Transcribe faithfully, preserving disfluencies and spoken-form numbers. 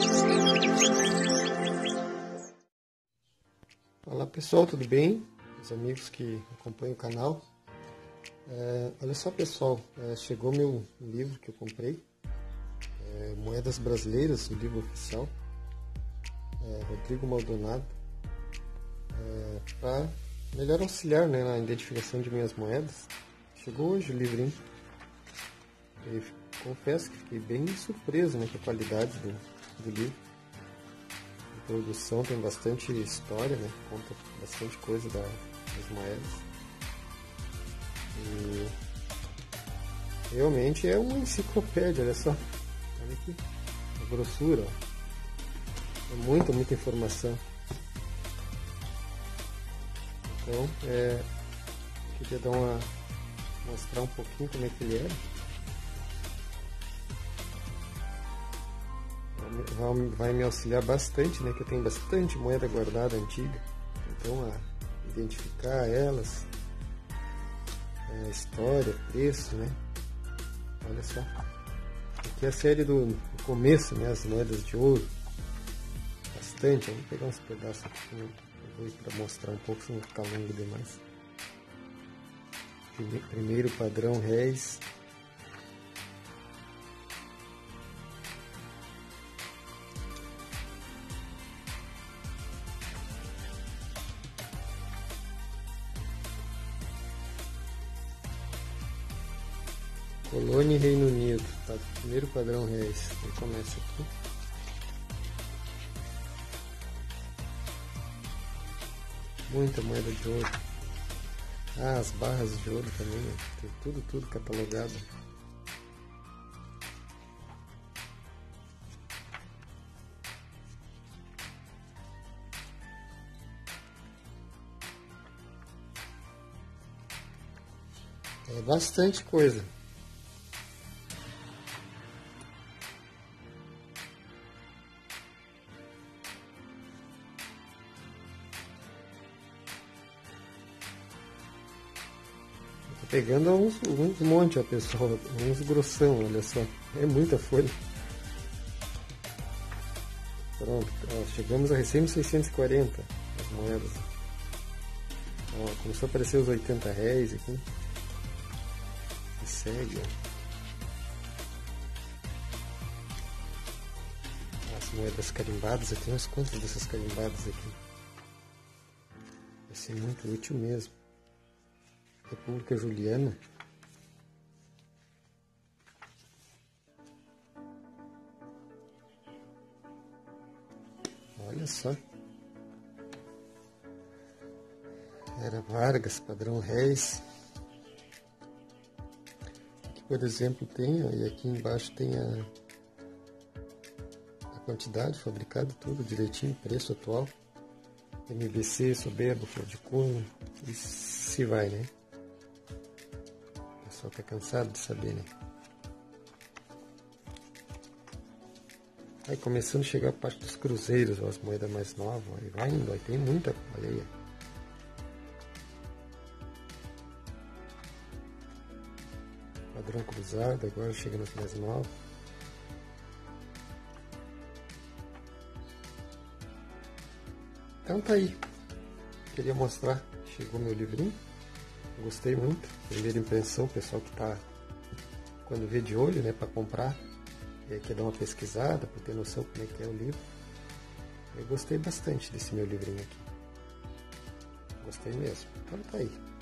Olá pessoal, tudo bem? Os amigos que acompanham o canal. É, olha só pessoal, é, chegou meu livro que eu comprei, é, Moedas Brasileiras, o livro oficial, é, Rodrigo Maldonado, é, para melhor auxiliar, né, na identificação de minhas moedas. Chegou hoje o livrinho. E confesso que fiquei bem surpreso, né, com a qualidade do, do livro. A introdução tem bastante história, né, conta bastante coisa da, das moedas. E realmente é uma enciclopédia, olha só. Olha aqui, a grossura. Ó. É muita, muita informação. Então, é, queria dar uma, mostrar um pouquinho como é que ele era. Vai, vai me auxiliar bastante, né, que eu tenho bastante moeda guardada antiga. Então, a identificar elas, a história, preço, né? Olha só. Aqui é a série do, do começo, né, as moedas de ouro. Bastante, vamos pegar uns pedaços aqui para mostrar um pouco, senão vai ficar longo demais. Primeiro padrão réis. Colônia e Reino Unido, tá? Primeiro padrão réis. Ele começa aqui. Muita moeda de ouro. Ah, as barras de ouro também, né? Tem tudo, tudo catalogado. É bastante coisa. Pegando uns, uns monte, ó, pessoal, uns grossão, olha só, é muita folha. Pronto, ó, chegamos a recém seiscentos e quarenta as moedas. Ó, começou a aparecer os oitenta réis aqui. E segue, ó. As moedas carimbadas, eu tenho umas quantas dessas carimbadas aqui. Vai ser muito útil mesmo. República Juliana. Olha só. Era Vargas, padrão réis. Aqui, por exemplo, tem, ó, e aqui embaixo tem a, a quantidade fabricada, tudo direitinho, preço atual. M B C, soberbo, flor de cunho, e se vai, né? O pessoal tá cansado de saber, né? Aí começando a chegar a parte dos cruzeiros, ó, as moedas mais novas, aí vai indo, aí tem muita, olha aí. Padrão cruzado, agora chega nas mais novas. Então tá aí, queria mostrar, chegou meu livrinho, gostei muito, primeira impressão, pessoal que tá, quando vê de olho, né, para comprar, e aí quer dar uma pesquisada, para ter noção como é que é o livro. Eu gostei bastante desse meu livrinho aqui, gostei mesmo, então tá aí.